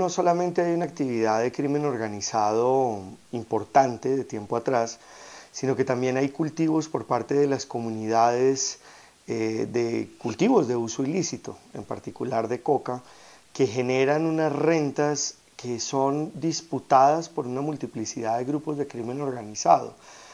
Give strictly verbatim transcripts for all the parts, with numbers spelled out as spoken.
no solamente hay una actividad de crimen organizado importante de tiempo atrás, sino que también hay cultivos por parte de las comunidades eh, de cultivos de uso ilícito, en particular de coca, que generan unas rentas que son disputadas por una multiplicidad de grupos de crimen organizado.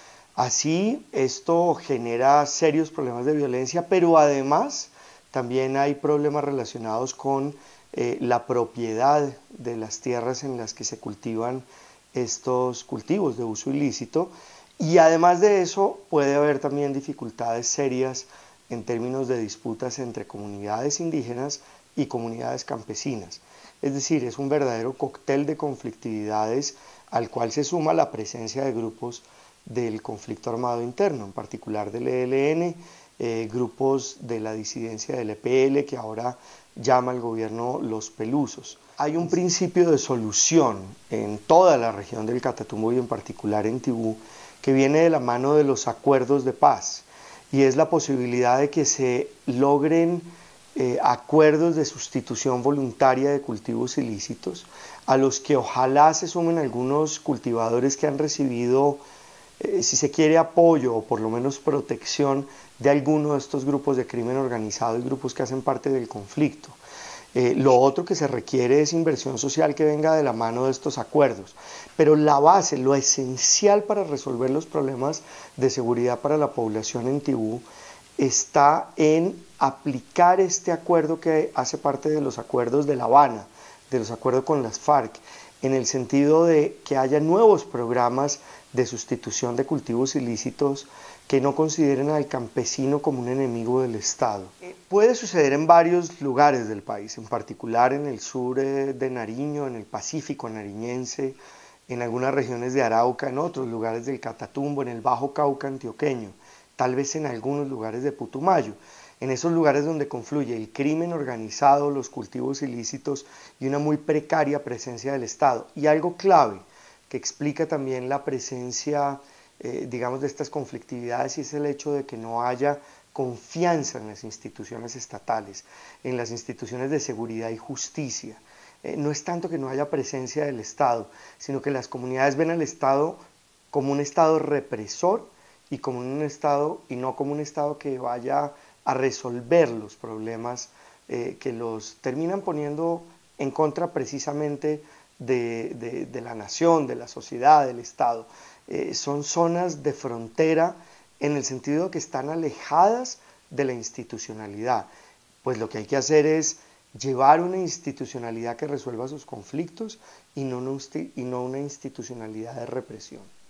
Así, esto genera serios problemas de violencia, pero además también hay problemas relacionados con eh, la propiedad de las tierras en las que se cultivan estos cultivos de uso ilícito, y además de eso puede haber también dificultades serias en términos de disputas entre comunidades indígenas y comunidades campesinas. Es decir, es un verdadero cóctel de conflictividades al cual se suma la presencia de grupos del conflicto armado interno, en particular del E L N, eh, grupos de la disidencia del E P L, que ahora llama al gobierno los pelusos. Hay un principio de solución en toda la región del Catatumbo y en particular en Tibú, que viene de la mano de los acuerdos de paz, y es la posibilidad de que se logren eh, acuerdos de sustitución voluntaria de cultivos ilícitos, a los que ojalá se sumen algunos cultivadores que han recibido, eh, si se quiere, apoyo o por lo menos protección de alguno de estos grupos de crimen organizado y grupos que hacen parte del conflicto. Eh, lo otro que se requiere es inversión social que venga de la mano de estos acuerdos. Pero la base, lo esencial para resolver los problemas de seguridad para la población en Tibú está en aplicar este acuerdo que hace parte de los acuerdos de La Habana, de los acuerdos con las FARC, en el sentido de que haya nuevos programas de sustitución de cultivos ilícitos que no consideren al campesino como un enemigo del Estado. Puede suceder en varios lugares del país, en particular en el sur de Nariño, en el Pacífico nariñense, en algunas regiones de Arauca, en otros lugares del Catatumbo, en el Bajo Cauca antioqueño, tal vez en algunos lugares de Putumayo, en esos lugares donde confluye el crimen organizado, los cultivos ilícitos y una muy precaria presencia del Estado. Y algo clave que explica también la presencia, eh, digamos, de estas conflictividades, y es el hecho de que no haya confianza en las instituciones estatales, en las instituciones de seguridad y justicia. Eh, no es tanto que no haya presencia del Estado, sino que las comunidades ven al Estado como un Estado represor y como un Estado, y no como un Estado que vaya a resolver los problemas eh, que los terminan poniendo en contra precisamente de, de, de la nación, de la sociedad, del Estado. Eh, son zonas de frontera en el sentido de que están alejadas de la institucionalidad. Pues lo que hay que hacer es llevar una institucionalidad que resuelva sus conflictos y no una, y no una institucionalidad de represión.